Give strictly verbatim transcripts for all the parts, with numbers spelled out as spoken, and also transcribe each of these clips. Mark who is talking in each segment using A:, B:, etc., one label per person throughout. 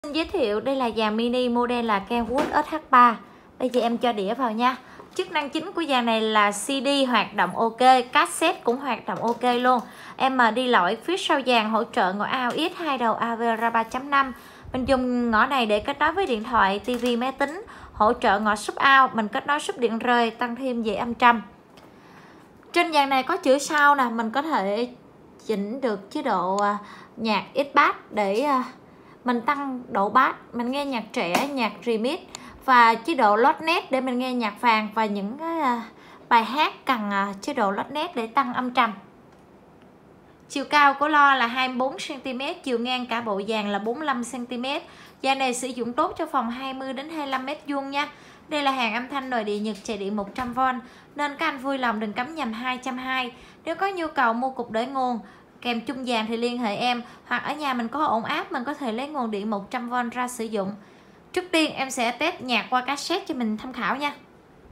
A: Xin giới thiệu đây là dàn mini model là Kenwood ét hát ba. Bây giờ em cho đĩa vào nha. Chức năng chính của dàn này là xê đê hoạt động ok, cassette cũng hoạt động ok luôn. Em mà đi lỗi phía sau dàn hỗ trợ ngõ a u ích hai đầu a vê ra ba chấm năm. Mình dùng ngõ này để kết nối với điện thoại, tivi, máy tính, hỗ trợ ngõ sub out, mình kết nối sub điện rơi, tăng thêm dễ âm trăm. Trên dàn này có chữ sau nè, mình có thể chỉnh được chế độ nhạc X-Bass để mình tăng độ bass, mình nghe nhạc trẻ, nhạc remix, và chế độ loudness để mình nghe nhạc vàng và những cái bài hát cần chế độ loudness để tăng âm trầm. Chiều cao của lo là hai mươi bốn xăng ti mét, chiều ngang cả bộ dàn là bốn mươi lăm xăng ti mét. Dàn này sử dụng tốt cho phòng hai mươi đến hai mươi lăm mét vuông nha. Đây là hàng âm thanh nội địa Nhật chạy điện một trăm vôn, nên các anh vui lòng đừng cắm nhầm hai trăm hai mươi. Nếu có nhu cầu mua cục để nguồn kèm chung dàn thì liên hệ em, hoặc ở nhà mình có ổn áp, mình có thể lấy nguồn điện một trăm vôn ra sử dụng. Trước tiên em sẽ test nhạc qua cassette cho mình tham khảo nha.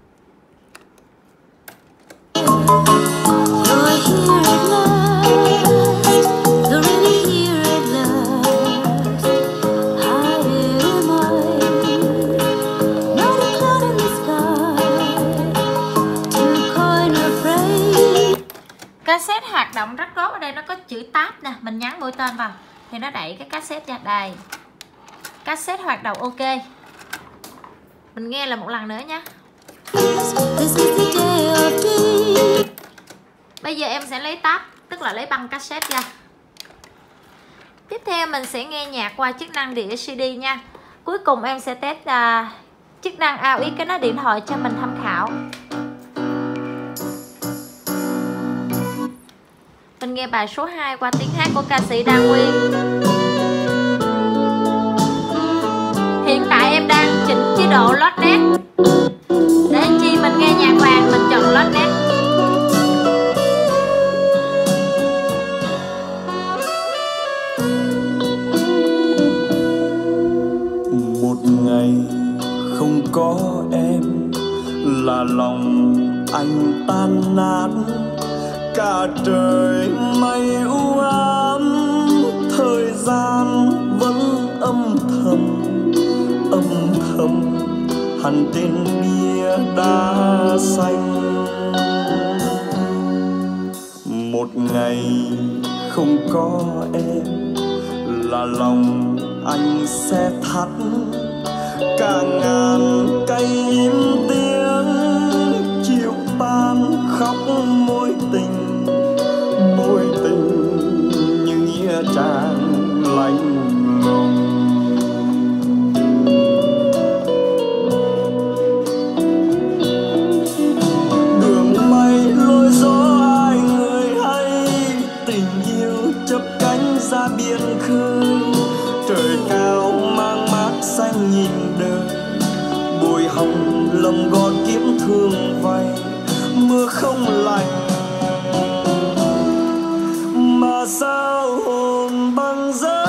A: Cassette hoạt động rất tốt. Ở đây nó có chữ tab nè, mình nhấn mũi tên vào thì nó đẩy cái cassette ra đây. Cassette hoạt động ok. Mình nghe là một lần nữa nhé. Bây giờ em sẽ lấy tab, tức là lấy băng cassette ra. Tiếp theo mình sẽ nghe nhạc qua chức năng đĩa xê đê nha. Cuối cùng em sẽ test uh, chức năng a u ích cái nó điện thoại cho mình tham khảo. Mình nghe bài số hai qua tiếng hát của ca sĩ Đa Nguyên. Hiện tại em đang chỉnh chế độ loudness. Để chi mình nghe nhạc vàng mình chọn loudness.
B: Một ngày không có em là lòng anh tan nát. Cả trời mây u ám, thời gian vẫn âm thầm, âm thầm hằn trên bia đá xanh. Một ngày không có em là lòng anh sẽ thắt. Cả ngàn cây im tiếng, chiều tan khóc mối tình. Mối tình như nghĩa trang lạnh lùng. Đường mây lối gió ai người hay, tình yêu chắp cánh ra biển khơi. Trời cao mang mát xanh nhìn đời, bồi hồng lầm gót kiếm thương vay. Mưa không lạnh mà sao hồn băng giá.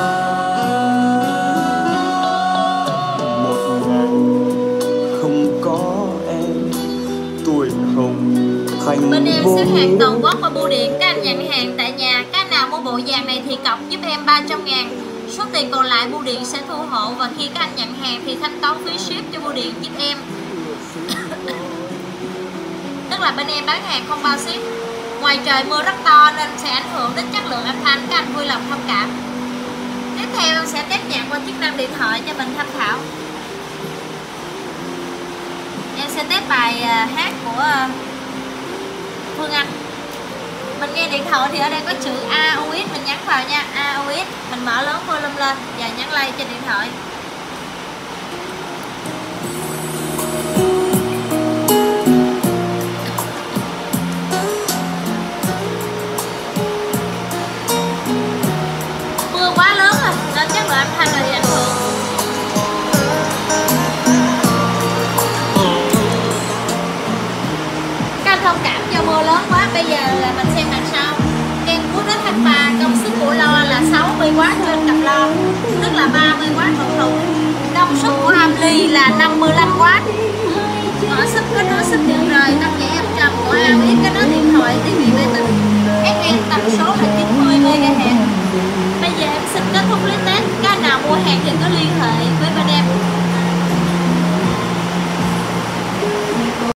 B: Một ngày không có em, tuổi hồng thành
A: bên em
B: vô.
A: ship hàng toàn quốc qua bưu điện, các anh nhận hàng tại nhà. Các anh nào mua bộ dàn này thì cộng giúp em ba trăm ngàn. Số tiền còn lại bưu điện sẽ thu hộ, và khi các anh nhận hàng thì thanh toán phí ship cho bưu điện giúp em. Tức là bên em bán hàng không bao ship. Ngoài trời mưa rất to nên sẽ ảnh hưởng đến chất lượng âm thanh, các anh vui lòng thông cảm. Tiếp theo em sẽ test nhạc qua chức năng điện thoại cho mình tham khảo. Em sẽ test bài hát của Phương Anh. Mình nghe điện thoại thì ở đây có chữ a u ích, mình nhấn vào nha, a u ích. Mình mở lớn volume lên và nhấn play trên điện thoại. Quá lớn rồi nên chất lượng âm thanh là bị ảnh hưởng. Các anh thông cảm do mưa lớn quá. Bây giờ là mình xem mặt sau. Kenwood ét hát ba công suất của lo là sáu mươi oát trên cặp lo, tức là ba mươi oát một thùng. Công suất của ampli là năm mươi lăm oát. Ngõ sub kết nối sub điện rời, tăng nhẹ âm trầm của a u ích kết nối điện thoại, tivi, máy tính. ép em tần số là chín mươi mê ga héc. Bây giờ em xin kết thúc clip test. Các anh nào mua hàng thì cứ liên hệ